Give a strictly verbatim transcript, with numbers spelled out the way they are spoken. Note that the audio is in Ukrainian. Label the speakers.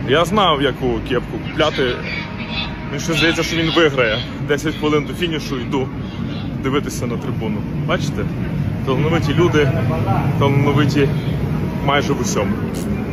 Speaker 1: Я знав, яку кепку купляти. Мені ще здається, що він виграє. десять хвилин до фінішу йду дивитися на трибуну. Бачите? Талановиті люди, талановиті майже в усьому.